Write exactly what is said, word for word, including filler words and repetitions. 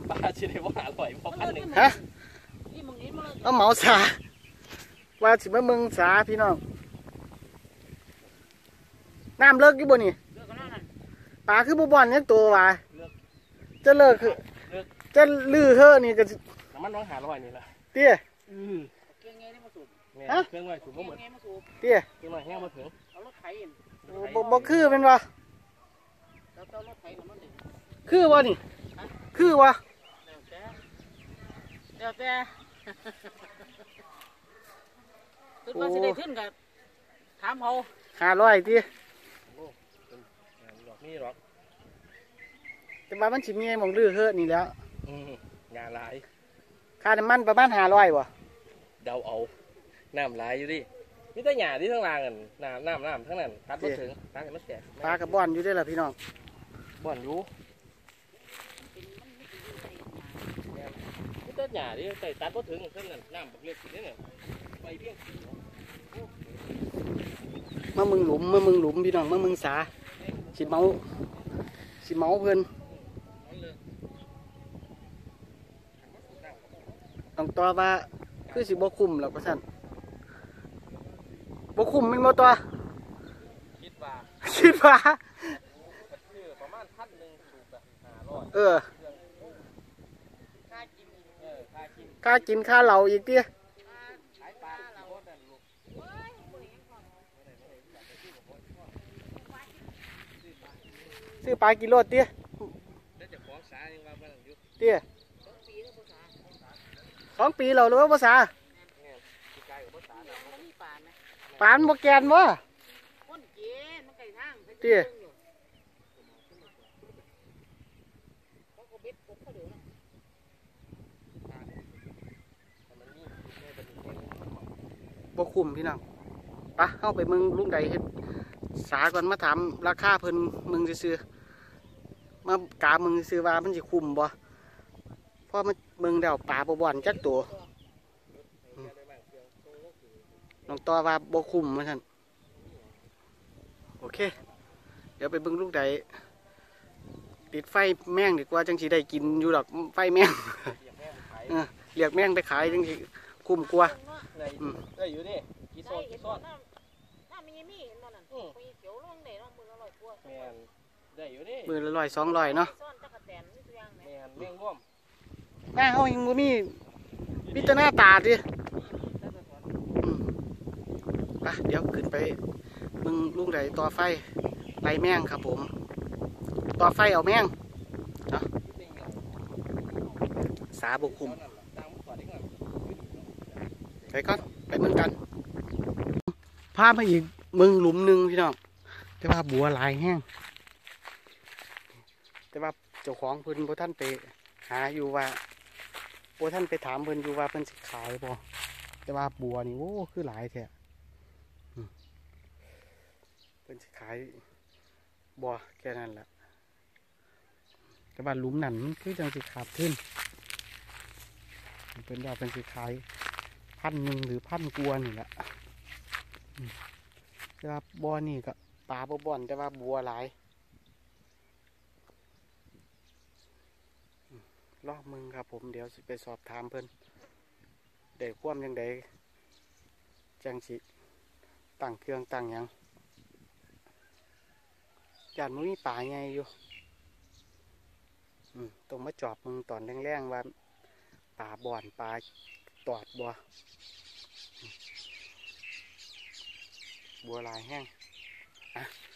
ปลาชิได้ว่าอร่อยพอพันหนึ่งฮะเอาเหมาสาว่าสิมาเมืองสาพี่น้องน้ำเลิกอยู่บ่นี่ปลาคือบุบอนเนี่ยตัวว่าจะเลิกคือจะลื้อเฮ้อนี่ก็น้ำมันน้องหาร้อยนี่แหละเตี้ยฮะเครื่องไว้สูบก็เหมือนเตี้ยเครื่องไว้แห้งมาถึงบ่บ่คือเป็นวะคือวะนี่คือวะเดี๋ยวแต่ขึ้นมาสิได้ขึ้นกับถามเขาห้าร้อยเตี้ยนี่หรอกแต่ว่ามันสิมีหม่องลื้อเฮ้อนี่แล้วงานหลายค่าน้ำมันประมาณห้าร้อยบ่เดาเอาน้ำหลายอยู่ดินี่แต่หยาที่ทั้งรางกันน้ำน้ำน้ำทั้งนั้นตัดไม่ถึงตัดไม่แตกปลากับบ่อนอยู่ด้วยล่ะพี่น้องบ่อนอยู่นี่แต่หยาที่แต่ตัดไม่ถึงทั้งนั้นน้ำแบบเล็กสิเนี่ยไปเพียงมามึงหลุมมามึงหลุมพี่น้องมามึงสาสิเมาสิเมาเพื่อนต้องต่อว่าคือสิบ่คุ้มหรอกพ่อท่านบ่คุ้มเป็นบ่ตัวคิดว่าคิดว่าประมาณพันหนึ่งถูกแบบห้าร้อยเออค่ากินค่าเหล่าอีกเตี้ยซื้อปลากิโลเตี้ยเตี้ยสองปีเราหรือว่าภาษาปานโมแกนวะเตี้ยบ่คุ้มพี่น้องปะเข้าไปเมืองลุงใดเฮ็ดสาก่อนมาถามราคาเพิ่นเมืองซื้อมากาเมืองซื้อว่ามันสิคุ้มบ่เพราะมันเมืองเดาป่าบ่บ่อนจักตัวน้องต่อว่าบ่คุ้มเหมือนกันโอเคเดี๋ยวไปเบิ่งลูกใดติดไฟแมงดีกว่าจังสิได้กินอยู่ดอกไฟแมงเรียกแมงไปขายจังสิคุ้มกว่าได้อยู่ดิกี่โซนกี่โซนน้ามีมีนั่นน่ะมีเขียวลงได้เนาะมือละร้อยกว่าได้อยู่ดิมือละร้อยสองร้อยเนาะแม่นเลี้ยงร่วมหน้าเขายังบ่มีพิจารณาตาดิอ่ะเดี๋ยวขึ้นไปมึงลุงใดต่อไฟไล่แมงครับผมต่อไฟเอาแมงเนาะสาบุกคุมไปก่อนไปมึงกันพามาอีกมึงหลุมหนึ่งพี่น้องแต่ว่าบัวลายแห้งแต่ว่าเจ้าของเพิ่นพอท่านไปหาอยู่ว่าพอท่านไปถามเพิ่นอยู่ว่าเพิ่นสิขายบ่แต่ว่าบัวนี่โอ้คือหลายแท้เพิ่นสิขายบัวแค่นั้นแหละแต่ว่าหลุมนั่นมันคือจังสิขาดขึ้นเพิ่นว่าเพิ่นสิขายพันหนึ่งหรือพันกว่านี่แหละแต่ว่าบัวนี่ก็ปลาบ่บ่อนแต่ว่าบัวหลายรอบมึงครับผมเดี๋ยวไปสอบถามเพิ่นเด็กคว่ำยังไดจังสิตั้งเครื่องตั้งยังจานมันมีป่าไงอยู่ตรงมาจอบมึงตอนแรงๆว่าป่าบ่อนป่าตอดบัวบัวลายแห้งอ่ะ